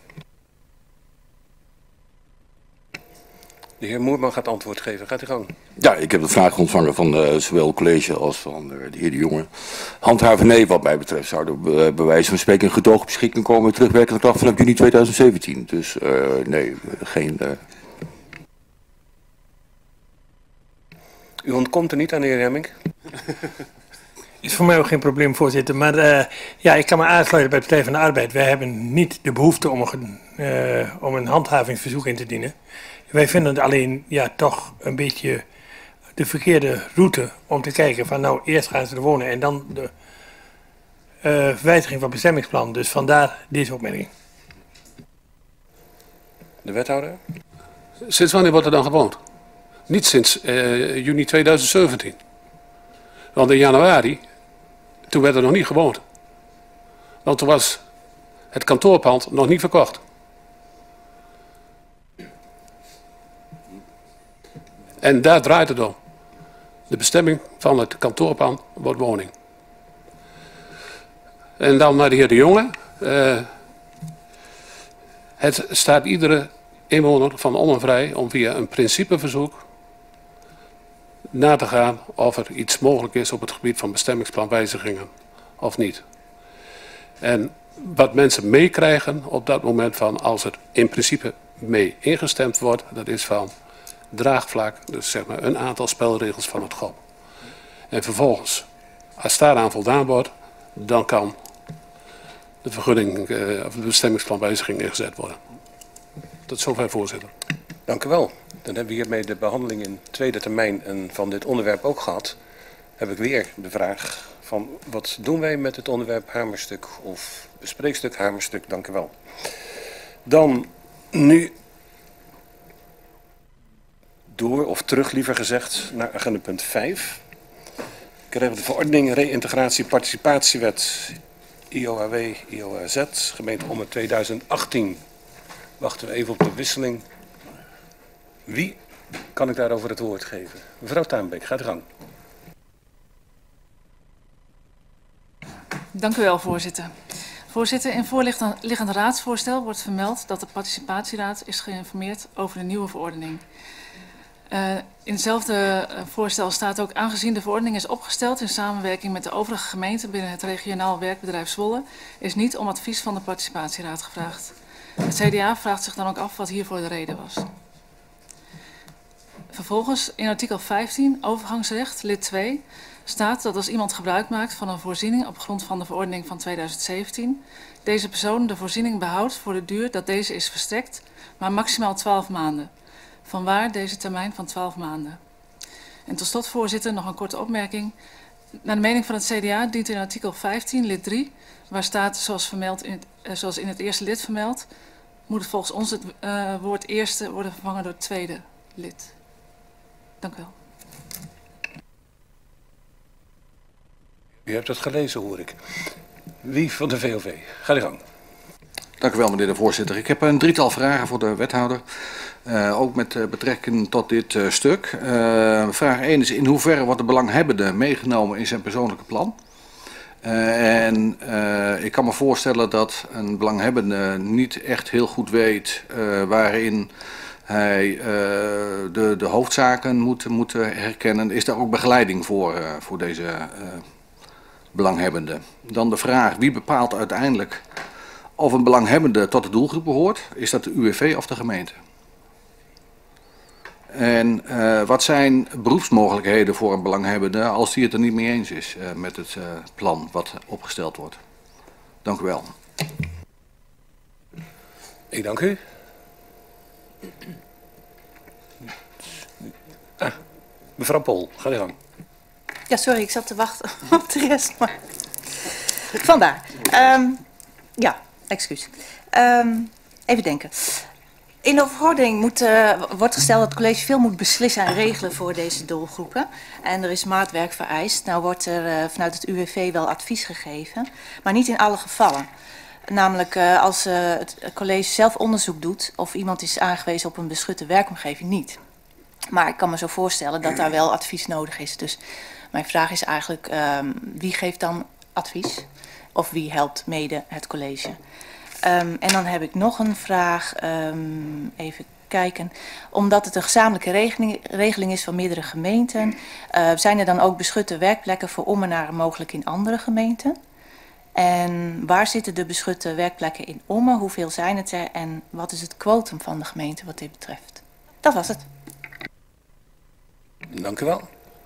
De heer Moerman gaat antwoord geven. Gaat u gang. Ja, ik heb de vraag ontvangen van uh, zowel het college als van uh, de heer De Jonge. Handhaven nee, wat mij betreft zou er uh, bij wijze van spreken een gedoogbeschikking komen terugwerkende kracht vanaf juni tweeduizend zeventien. Dus uh, nee, geen... Uh... U ontkomt er niet aan, de heer Hemmink. Is voor mij ook geen probleem, voorzitter. Maar uh, ja, ik kan me aansluiten bij de Partij van de Arbeid. Wij hebben niet de behoefte om een, uh, om een handhavingsverzoek in te dienen. Wij vinden het alleen ja, toch een beetje de verkeerde route om te kijken van nou eerst gaan ze er wonen en dan de uh, wijziging van bestemmingsplan. Dus vandaar deze opmerking. De wethouder? Sinds wanneer wordt er dan gewoond? Niet sinds uh, juni tweeduizend zeventien. Want in januari, toen werd er nog niet gewoond. Want toen was het kantoorpand nog niet verkocht. En daar draait het om. De bestemming van het kantoorpand wordt woning. En dan naar de heer De Jonge. Uh, het staat iedere inwoner van Ommen vrij om via een principeverzoek na te gaan of er iets mogelijk is op het gebied van bestemmingsplanwijzigingen of niet. En wat mensen meekrijgen op dat moment van als er in principe mee ingestemd wordt, dat is van draagvlak, dus zeg maar een aantal spelregels van het G O P. En vervolgens, als daaraan voldaan wordt, dan kan de vergunning uh, of de bestemmingsplanwijziging ingezet worden. Tot zover, voorzitter. Dank u wel. Dan hebben we hiermee de behandeling in tweede termijn en van dit onderwerp ook gehad. Heb ik weer de vraag van wat doen wij met het onderwerp hamerstuk of bespreekstuk hamerstuk. Dank u wel. Dan nu door, of terug liever gezegd, naar agenda punt vijf. Ik krijg de verordening reïntegratie participatiewet I O A W, I O A Z, gemeente Ommen tweeduizend achttien. Wachten we even op de wisseling. Wie kan ik daarover het woord geven? Mevrouw Tuinbeek, gaat u gang. Dank u wel, voorzitter. Voorzitter, in voorliggend raadsvoorstel wordt vermeld dat de participatieraad is geïnformeerd over de nieuwe verordening. Uh, in hetzelfde voorstel staat ook, aangezien de verordening is opgesteld in samenwerking met de overige gemeenten binnen het regionaal werkbedrijf Zwolle, is niet om advies van de participatieraad gevraagd. Het C D A vraagt zich dan ook af wat hiervoor de reden was. Vervolgens in artikel vijftien, overgangsrecht, lid twee, staat dat als iemand gebruik maakt van een voorziening op grond van de verordening van tweeduizend zeventien, deze persoon de voorziening behoudt voor de duur dat deze is verstrekt, maar maximaal twaalf maanden. Vanwaar deze termijn van twaalf maanden. En tot slot, voorzitter, nog een korte opmerking. Naar de mening van het C D A dient in artikel vijftien, lid drie, waar staat zoals, vermeld in het, uh, zoals in het eerste lid vermeld, moet het volgens ons het uh, woord eerste worden vervangen door het tweede lid. Dank u wel. U hebt het gelezen, hoor ik. Wie van de V O V? Ga de gang. Dank u wel, meneer de voorzitter. Ik heb een drietal vragen voor de wethouder. Uh, ook met uh, betrekking tot dit uh, stuk. Uh, vraag één is: in hoeverre wordt de belanghebbende meegenomen in zijn persoonlijke plan? Uh, en uh, ik kan me voorstellen dat een belanghebbende niet echt heel goed weet uh, waarin hij uh, de, de hoofdzaken moet, moet herkennen. Is daar ook begeleiding voor, uh, voor deze uh, belanghebbende? Dan de vraag: wie bepaalt uiteindelijk of een belanghebbende tot de doelgroep behoort? Is dat de U W V of de gemeente? En uh, wat zijn beroepsmogelijkheden voor een belanghebbende als die het er niet mee eens is uh, met het uh, plan wat opgesteld wordt? Dank u wel. Ik dank u. Ah, mevrouw Pol, ga je gang. Ja, sorry, ik zat te wachten op de rest, maar... Vandaar. Um, ja, excuus. Um, even denken. In de verordening moet, uh, wordt gesteld dat het college veel moet beslissen en regelen voor deze doelgroepen. En er is maatwerk vereist. Nou wordt er uh, vanuit het U W V wel advies gegeven, maar niet in alle gevallen. Namelijk uh, als uh, het college zelf onderzoek doet of iemand is aangewezen op een beschutte werkomgeving, niet. Maar ik kan me zo voorstellen dat daar wel advies nodig is. Dus mijn vraag is eigenlijk, um, wie geeft dan advies? Of wie helpt mede het college? Um, en dan heb ik nog een vraag, um, even kijken. Omdat het een gezamenlijke regeling, regeling is van meerdere gemeenten, uh, zijn er dan ook beschutte werkplekken voor ommenaren mogelijk in andere gemeenten? En waar zitten de beschutte werkplekken in Ommen? Hoeveel zijn het er? En wat is het quotum van de gemeente wat dit betreft? Dat was het. Dank u wel.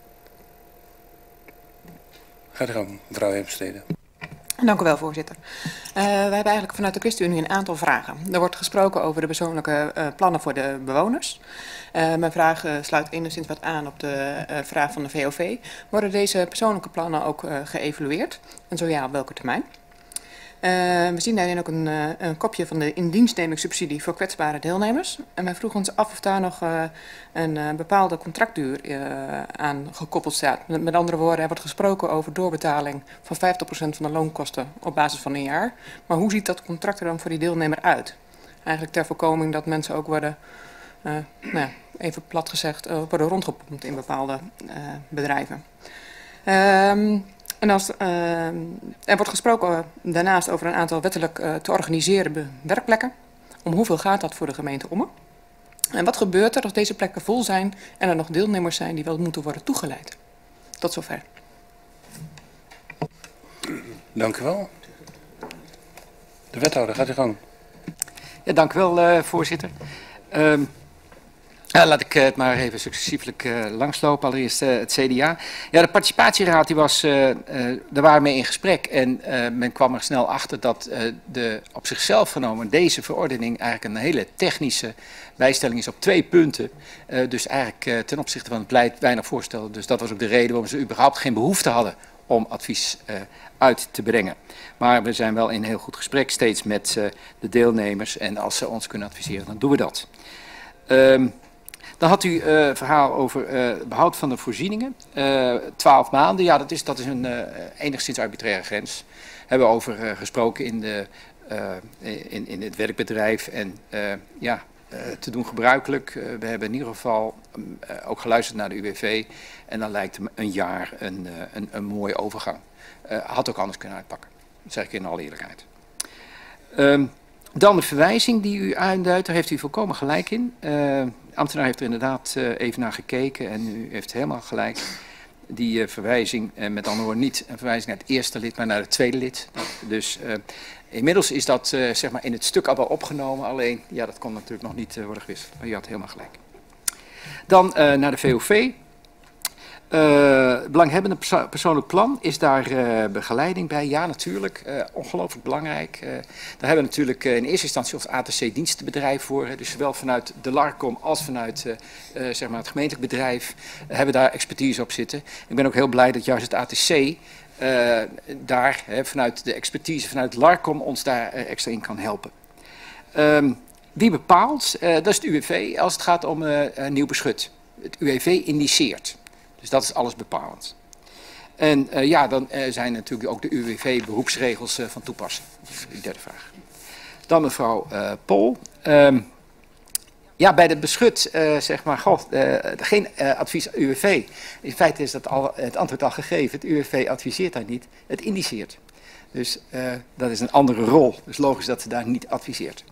Ga er gang, mevrouw Heemstede. Dank u wel, voorzitter. Uh, wij hebben eigenlijk vanuit de ChristenUnie een aantal vragen. Er wordt gesproken over de persoonlijke uh, plannen voor de bewoners. Uh, mijn vraag uh, sluit enigszins wat aan op de uh, vraag van de V O V. Worden deze persoonlijke plannen ook uh, geëvalueerd? En zo ja, op welke termijn? Uh, we zien daarin ook een, uh, een kopje van de indienstnemingssubsidie voor kwetsbare deelnemers. En wij vroegen ons af of daar nog uh, een uh, bepaalde contractduur uh, aan gekoppeld staat. Met, met andere woorden, er wordt gesproken over doorbetaling van vijftig procent van de loonkosten op basis van een jaar. Maar hoe ziet dat contract er dan voor die deelnemer uit? Eigenlijk ter voorkoming dat mensen ook worden, uh, nou ja, even plat gezegd, uh, worden rondgepompt in bepaalde uh, bedrijven. Um, En als, uh, er wordt gesproken uh, daarnaast over een aantal wettelijk uh, te organiseren werkplekken. Om hoeveel gaat dat voor de gemeente Ommen? En wat gebeurt er als deze plekken vol zijn en er nog deelnemers zijn die wel moeten worden toegeleid? Tot zover. Dank u wel. De wethouder, gaat u gang. Ja, dank u wel, uh, voorzitter. Um, Ja, laat ik het maar even successieflijk uh, langslopen. Allereerst uh, het C D A. Ja, de participatieraad die was, uh, uh, daar waren mee in gesprek en uh, men kwam er snel achter dat uh, de op zichzelf genomen deze verordening eigenlijk een hele technische bijstelling is op twee punten. Uh, dus eigenlijk uh, ten opzichte van het beleid weinig voorstellen. Dus dat was ook de reden waarom ze überhaupt geen behoefte hadden om advies uh, uit te brengen. Maar we zijn wel in heel goed gesprek steeds met uh, de deelnemers en als ze ons kunnen adviseren, dan doen we dat. Um, Dan had u uh, een verhaal over uh, behoud van de voorzieningen. Uh, twaalf maanden, ja, dat is, dat is een uh, enigszins arbitraire grens. Hebben we over uh, gesproken in, de, uh, in, in het werkbedrijf. En uh, ja, uh, te doen gebruikelijk. Uh, we hebben in ieder geval um, uh, ook geluisterd naar de U W V. En dan lijkt me een jaar een, uh, een, een mooie overgang. Uh, had ook anders kunnen uitpakken. Dat zeg ik in alle eerlijkheid. Um, Dan de verwijzing die u aanduidt, daar heeft u volkomen gelijk in. Uh, de ambtenaar heeft er inderdaad uh, even naar gekeken en u heeft helemaal gelijk. Die uh, verwijzing, uh, met andere woorden niet een verwijzing naar het eerste lid, maar naar het tweede lid. Dus uh, inmiddels is dat uh, zeg maar in het stuk al wel opgenomen, alleen ja, dat kon natuurlijk nog niet uh, worden gewisseld. Maar u had helemaal gelijk. Dan uh, naar de V O V. Uh, belanghebbende perso persoonlijk plan, is daar uh, begeleiding bij? Ja, natuurlijk. Uh, ongelooflijk belangrijk. Uh, daar hebben we natuurlijk uh, in eerste instantie ons A T C-dienstenbedrijf voor. Hè, dus zowel vanuit de LARCOM als vanuit uh, uh, zeg maar het gemeentelijk bedrijf uh, hebben daar expertise op zitten. Ik ben ook heel blij dat juist het A T C uh, daar hè, vanuit de expertise vanuit LARCOM ons daar uh, extra in kan helpen. Um, wie bepaalt? Uh, dat is het U W V als het gaat om uh, uh, nieuw beschut. Het U W V indiceert. Dus dat is alles bepalend. En uh, ja, dan uh, zijn natuurlijk ook de U W V-beroepsregels uh, van toepassing. Dat is de derde vraag. Dan mevrouw uh, Pol. Um, ja, bij de beschut, uh, zeg maar, god, uh, geen uh, advies U W V. In feite is dat al, het antwoord al gegeven. Het U W V adviseert daar niet, het indiceert. Dus uh, dat is een andere rol. Dus logisch dat ze daar niet adviseert.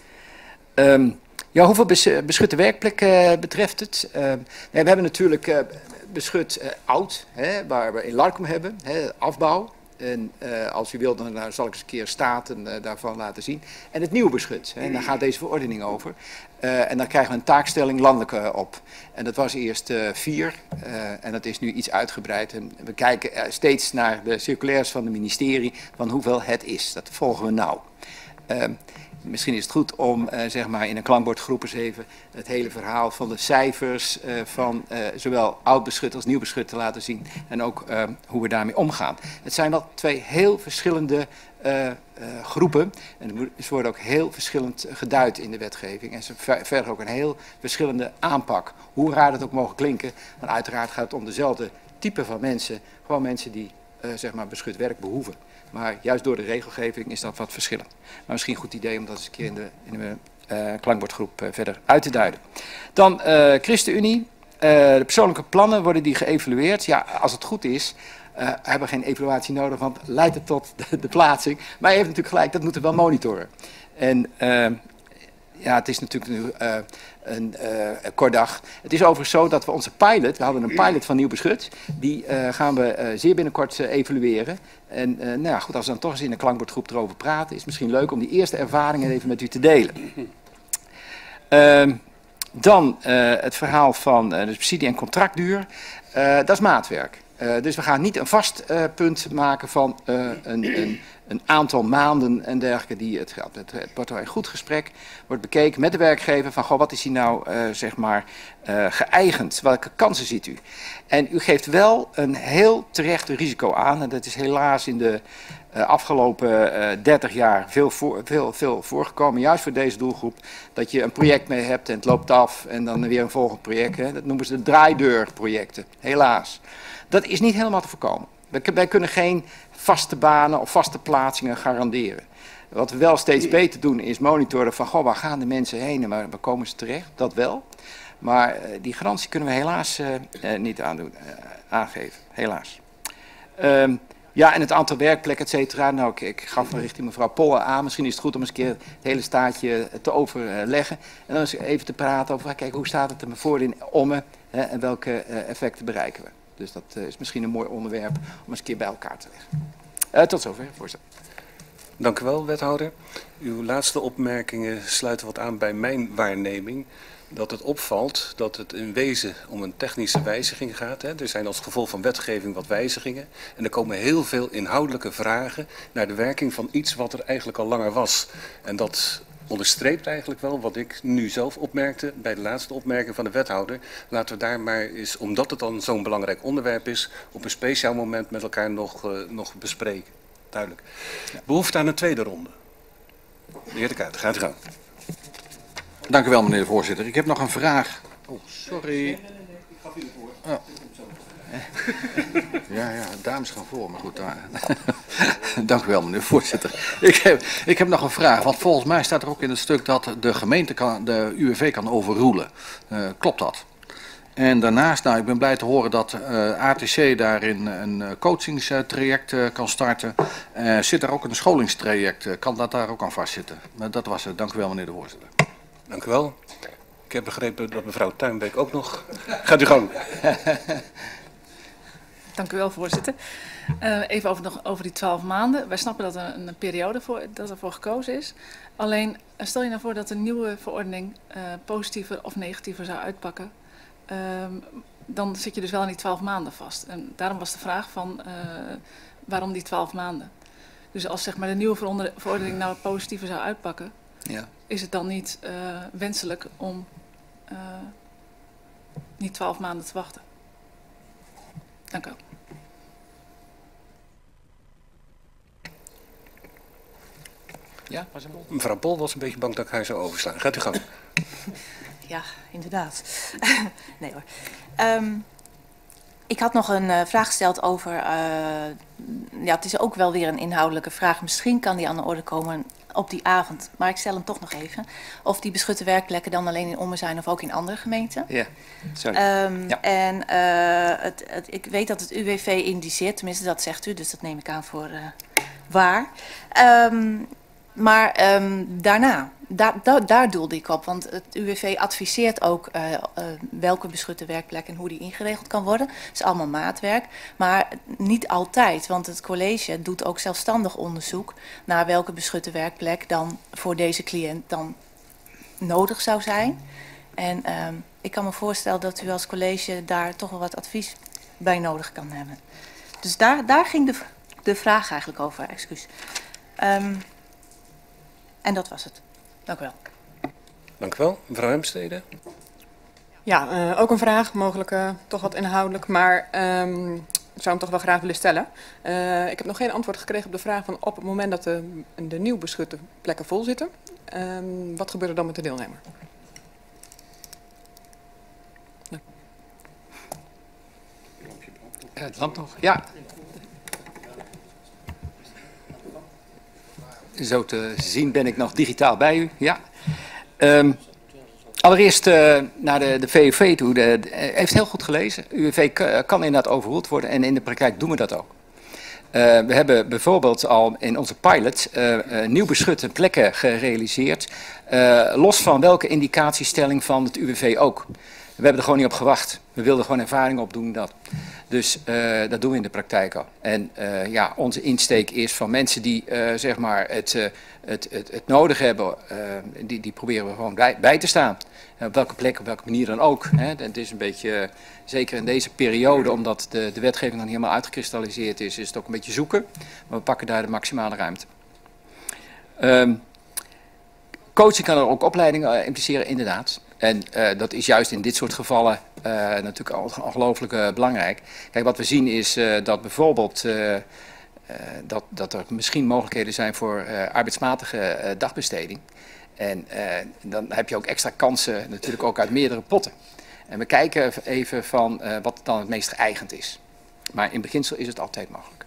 Um, ja, hoeveel bes beschutte werkplekken uh, betreft het? Uh, we hebben natuurlijk... Uh, beschut uh, oud, hè, waar we in LARCOM hebben, hè, afbouw. En uh, als u wilt, dan uh, zal ik eens een keer staten uh, daarvan laten zien. En het nieuw beschut. Hè, en daar gaat deze verordening over. Uh, en dan krijgen we een taakstelling landelijk uh, op. En dat was eerst uh, vier. Uh, en dat is nu iets uitgebreid. En we kijken uh, steeds naar de circulairs van het ministerie van hoeveel het is. Dat volgen we nauw. Uh, Misschien is het goed om uh, zeg maar in een klankbordgroep eens even het hele verhaal van de cijfers uh, van uh, zowel oud beschut als nieuw beschut te laten zien. En ook uh, hoe we daarmee omgaan. Het zijn wel twee heel verschillende uh, uh, groepen. En ze worden ook heel verschillend geduid in de wetgeving. En ze ver verder ook een heel verschillende aanpak. Hoe raar het ook mogen klinken. Maar uiteraard gaat het om dezelfde type van mensen. Gewoon mensen die uh, zeg maar beschut werk behoeven. Maar juist door de regelgeving is dat wat verschillend. Maar misschien een goed idee om dat eens een keer in de, in de uh, klankbordgroep uh, verder uit te duiden. Dan uh, ChristenUnie. Uh, de persoonlijke plannen worden die geëvalueerd. Ja, als het goed is, uh, hebben we geen evaluatie nodig, want leidt het tot de, de plaatsing. Maar je heeft natuurlijk gelijk, dat moeten we wel monitoren. En uh, ja, het is natuurlijk nu uh, een uh, kort dag. Het is overigens zo dat we onze pilot, we hadden een pilot van Nieuw Beschut, die uh, gaan we uh, zeer binnenkort uh, evalueren. En uh, nou ja, goed, als we dan toch eens in de klankbordgroep erover praten, is het misschien leuk om die eerste ervaringen even met u te delen. Uh, dan uh, het verhaal van uh, de subsidie en contractduur. Uh, dat is maatwerk. Uh, dus we gaan niet een vast uh, punt maken van uh, een, een, een aantal maanden en dergelijke die het geldt. Het, het wordt een goed gesprek, wordt bekeken met de werkgever van goh, wat is hier nou uh, zeg maar uh, geëigend? Welke kansen ziet u? En u geeft wel een heel terecht risico aan en dat is helaas in de uh, afgelopen uh, dertig jaar veel, voor, veel, veel voorgekomen, juist voor deze doelgroep, dat je een project mee hebt en het loopt af en dan weer een volgend project. Hè. Dat noemen ze de draaideurprojecten, helaas. Dat is niet helemaal te voorkomen. Wij kunnen geen vaste banen of vaste plaatsingen garanderen. Wat we wel steeds beter doen is monitoren van goh, waar gaan de mensen heen en waar, waar komen ze terecht? Dat wel. Maar uh, die garantie kunnen we helaas uh, uh, niet aandoen, uh, aangeven. Helaas. Um, ja, en het aantal werkplekken, et cetera. Nou, ik, ik gaf me richting mevrouw Polle aan. Misschien is het goed om eens een keer het hele staatje te overleggen. En dan eens even te praten over, kijk, hoe staat het er voor in Ommen hè, en welke uh, effecten bereiken we. Dus dat uh, is misschien een mooi onderwerp om eens een keer bij elkaar te leggen. Uh, tot zover, voorzitter. Dank u wel, wethouder. Uw laatste opmerkingen sluiten wat aan bij mijn waarneming. Dat het opvalt dat het in wezen om een technische wijziging gaat. Hè. Er zijn als gevolg van wetgeving wat wijzigingen. En er komen heel veel inhoudelijke vragen naar de werking van iets wat er eigenlijk al langer was. En dat onderstreept eigenlijk wel wat ik nu zelf opmerkte bij de laatste opmerking van de wethouder. Laten we daar maar eens, omdat het dan zo'n belangrijk onderwerp is, op een speciaal moment met elkaar nog, uh, nog bespreken. Duidelijk. Behoefte aan een tweede ronde. De heer De Kuyt, gaat u gang. Dank u wel, meneer de voorzitter. Ik heb nog een vraag. Oh, sorry. Nee, nee, nee, nee. Ik gaf u voor. Oh. Ja, ja, dames gaan voor, maar goed. Daar. Dank u wel, meneer de voorzitter. Ik heb, ik heb nog een vraag, want volgens mij staat er ook in het stuk dat de gemeente kan, de U W V kan overroelen. Uh, klopt dat? En daarnaast, nou, ik ben blij te horen dat uh, A T C daarin een coachingstraject uh, kan starten. Uh, zit er ook een scholingstraject? Uh, kan dat daar ook aan vastzitten? Uh, dat was het. Dank u wel, meneer de voorzitter. Dank u wel. Ik heb begrepen dat mevrouw Tuinbeek ook nog... Gaat u gang. Dank u wel, voorzitter. Uh, even over, nog over die twaalf maanden. Wij snappen dat er een, een periode voor, dat ervoor gekozen is. Alleen, stel je nou voor dat een nieuwe verordening uh, positiever of negatiever zou uitpakken. Uh, dan zit je dus wel in die twaalf maanden vast. En daarom was de vraag van uh, waarom die twaalf maanden? Dus als zeg maar, de nieuwe verordening nou positiever zou uitpakken, ja, is het dan niet uh, wenselijk om uh, niet twaalf maanden te wachten? Dank u wel. Ja, was een bol. Mevrouw Pol was een beetje bang dat ik haar zou overslaan. Gaat u gang. Ja, inderdaad. Nee hoor. Um, ik had nog een uh, vraag gesteld over... Uh, ja, het is ook wel weer een inhoudelijke vraag. Misschien kan die aan de orde komen op die avond. Maar ik stel hem toch nog even. Of die beschutte werkplekken dan alleen in Ommen zijn of ook in andere gemeenten. Ja, sorry. Um, ja. En uh, het, het, ik weet dat het U W V indiceert. Tenminste, dat zegt u. Dus dat neem ik aan voor uh, waar. Um, maar um, daarna... daar, daar, daar doelde ik op, want het U W V adviseert ook uh, uh, welke beschutte werkplek en hoe die ingeregeld kan worden. Het is allemaal maatwerk, maar niet altijd, want het college doet ook zelfstandig onderzoek naar welke beschutte werkplek dan voor deze cliënt dan nodig zou zijn. En uh, ik kan me voorstellen dat u als college daar toch wel wat advies bij nodig kan hebben. Dus daar, daar ging de, de vraag eigenlijk over, excuus. Um, en dat was het. Dank u wel. Dank u wel. Mevrouw Hemstede. Ja, uh, ook een vraag, mogelijk uh, toch wat inhoudelijk, maar um, ik zou hem toch wel graag willen stellen. Uh, ik heb nog geen antwoord gekregen op de vraag van op het moment dat de, de nieuw beschutte plekken vol zitten, um, wat gebeurt er dan met de deelnemer? Ja. Het land nog, ja. Zo te zien ben ik nog digitaal bij u, ja. Um, allereerst uh, naar de, de V U V toe. De, de, heeft heel goed gelezen. U W V kan inderdaad overruled worden en in de praktijk doen we dat ook. Uh, we hebben bijvoorbeeld al in onze pilot uh, uh, nieuw beschutte plekken gerealiseerd. Uh, los van welke indicatiestelling van het U W V ook. We hebben er gewoon niet op gewacht. We wilden gewoon ervaring opdoen dat. Dus uh, dat doen we in de praktijk al. En uh, ja, onze insteek is van mensen die uh, zeg maar het, uh, het, het, het nodig hebben, uh, die, die proberen we gewoon bij, bij te staan. Uh, op welke plek, op welke manier dan ook. Hè. Het is een beetje, uh, zeker in deze periode, omdat de, de wetgeving nog niet helemaal uitgekristalliseerd is, is het ook een beetje zoeken. Maar we pakken daar de maximale ruimte. Um, coaching kan er ook opleidingen uh, impliceren, inderdaad. En uh, dat is juist in dit soort gevallen uh, natuurlijk ongelooflijk uh, belangrijk. Kijk, wat we zien is uh, dat bijvoorbeeld uh, uh, dat, dat er misschien mogelijkheden zijn voor uh, arbeidsmatige uh, dagbesteding. En uh, dan heb je ook extra kansen natuurlijk ook uit meerdere potten. En we kijken even van uh, wat dan het meest geëigend is. Maar in beginsel is het altijd mogelijk.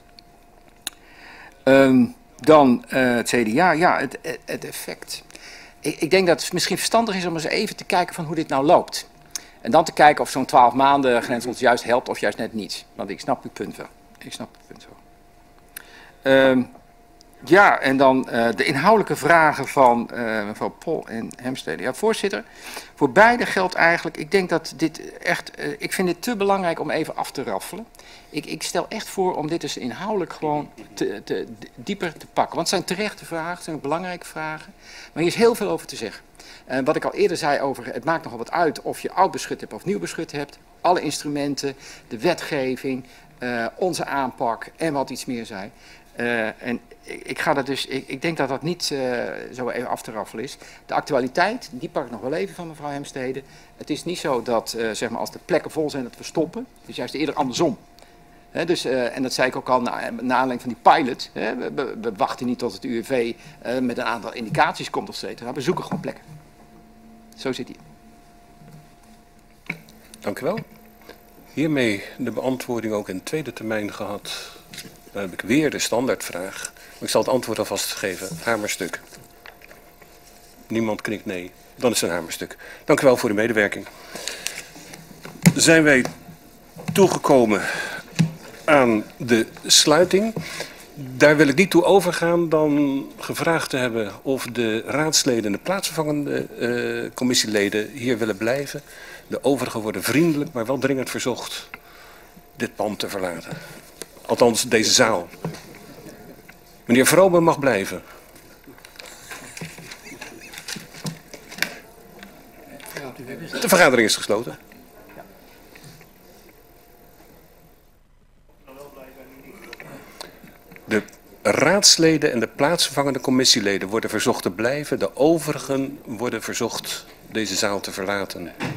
Um, dan uh, het C D A, ja, het, het effect. Ik, ik denk dat het misschien verstandig is om eens even te kijken van hoe dit nou loopt. En dan te kijken of zo'n twaalf maanden grens ons juist helpt of juist net niet. Want ik snap uw punt wel. Ik snap uw punt wel. Um, ja, en dan uh, de inhoudelijke vragen van uh, mevrouw Pol en Hemstede. Ja, voorzitter, voor beide geldt eigenlijk, ik denk dat dit echt, uh, ik vind dit te belangrijk om even af te raffelen. Ik, ik stel echt voor om dit dus inhoudelijk gewoon te, te, dieper te pakken. Want het zijn terechte vragen, het zijn belangrijke vragen. Maar hier is heel veel over te zeggen. Uh, wat ik al eerder zei over, het maakt nogal wat uit of je oud beschut hebt of nieuw beschut hebt. Alle instrumenten, de wetgeving, uh, onze aanpak en wat iets meer zei. Uh, en ik, ik, ga dat dus, ik, ik denk dat dat niet uh, zo even af te raffelen is. De actualiteit, die pak ik nog wel even van mevrouw Hemstede. Het is niet zo dat uh, zeg maar als de plekken vol zijn dat we stoppen. Het is juist eerder andersom. He, dus, uh, en dat zei ik ook al na, na aanleiding van die pilot. He, we, we, we wachten niet tot het U W V uh, met een aantal indicaties komt of cetera. We zoeken gewoon plekken. Zo zit hij. Dank u wel. Hiermee de beantwoording ook in tweede termijn gehad. Dan heb ik weer de standaardvraag. Maar ik zal het antwoord alvast geven. Hamerstuk. Niemand knikt nee. Dan is het een hamerstuk. Dank u wel voor de medewerking. Zijn wij toegekomen aan de sluiting. Daar wil ik niet toe overgaan dan gevraagd te hebben of de raadsleden en de plaatsvervangende uh, commissieleden hier willen blijven. De overigen worden vriendelijk, maar wel dringend verzocht dit pand te verlaten. Althans, deze zaal. Meneer Vromen mag blijven. De vergadering is gesloten. De raadsleden en de plaatsvervangende commissieleden worden verzocht te blijven. De overigen worden verzocht deze zaal te verlaten.